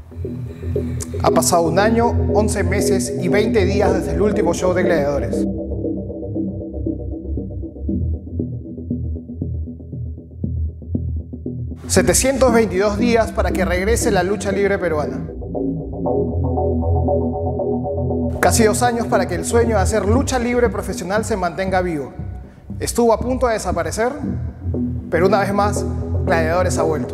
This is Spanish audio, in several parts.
Ha pasado 1 año, 11 meses y 20 días desde el último show de Gladiadores. ...722 días para que regrese la lucha libre peruana. Casi 2 años para que el sueño de hacer lucha libre profesional se mantenga vivo. Estuvo a punto de desaparecer, pero una vez más, Gladiadores ha vuelto.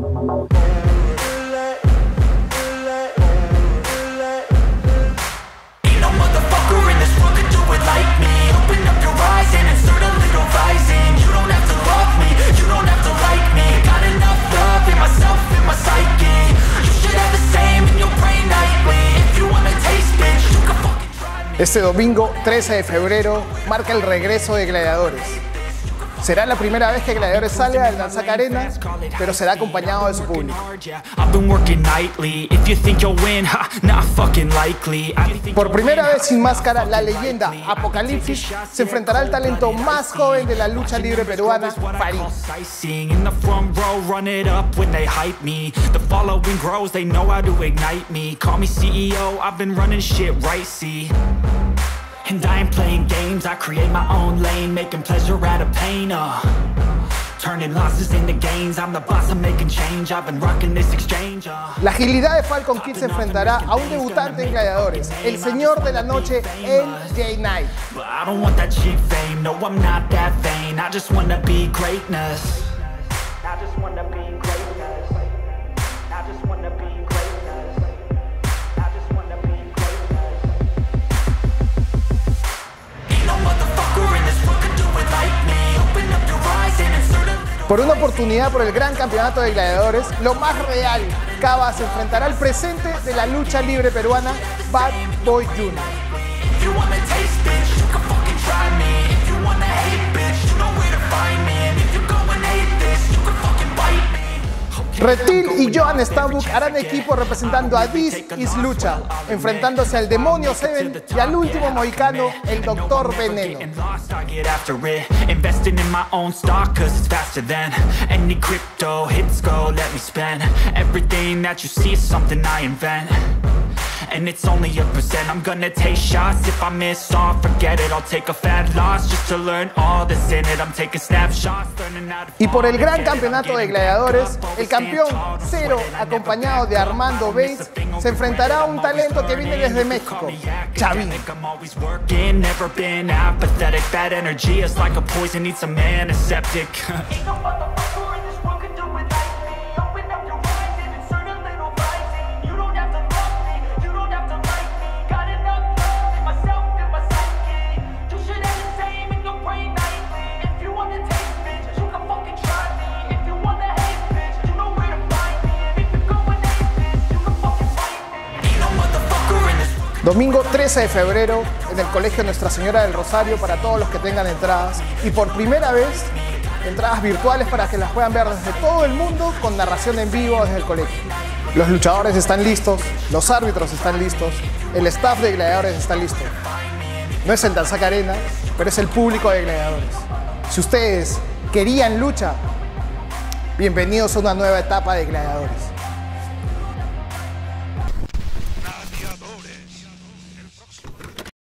Este domingo 13 de febrero marca el regreso de Gladiadores. Será la primera vez que Gladiadores sale al Danzac Arena, pero será acompañado de su público. Por primera vez sin máscara, la leyenda Apocalipsis se enfrentará al talento más joven de la lucha libre peruana, Farid. And I ain't playing games, I create my own lane, making pleasure out of pain, turning losses into gains, I'm the boss, I'm making change, I've been rocking this exchange, La agilidad de Falcon Kid se enfrentará a un debutante en Gladiadores, el señor de la noche, LJ Knight. But I don't want that cheap fame, no I'm not that vain, I just wanna be greatness. I just wanna be greatness. I just wanna be greatness. I just wanna be greatness. Ain't no motherfucker in this world can do it like me. Open up your eyes and insert a little. Por una oportunidad por el gran campeonato de Gladiadores, lo más real, Cava se enfrentará al presente de la lucha libre peruana, Bad Boy Jr. If you wanna taste, bitch, you can fucking try me. If you wanna hate, bitch, you know where to find me. And if you go and hate this, you can fucking bite me. Reptil y Johan Stambuk harán equipo representando a This Is Lucha, enfrentándose al Demonio Seven y al último mohicano, el Doctor Veneno. Investing in my own stock cause it's faster than any crypto hits go, let me spend everything that you see is something I invent. And it's only a percent, I'm gonna take shots. If I miss all, forget it, I'll take a fat loss just to learn all that's in it. I'm taking snapshots, learning how to. Y por el gran campeonato de Gladiadores, el campeón Cero, acompañado de Armando Bates, se enfrentará a un talento que viene desde México, Chavín. Never been apathetic, bad energy is like a poison, needs some antiseptic. Domingo 13 de febrero en el Colegio Nuestra Señora del Rosario para todos los que tengan entradas, y por primera vez entradas virtuales para que las puedan ver desde todo el mundo con narración en vivo desde el colegio. Los luchadores están listos, los árbitros están listos, el staff de Gladiadores está listo. No es el Danzac Arena, pero es el público de Gladiadores. Si ustedes querían lucha, bienvenidos a una nueva etapa de Gladiadores.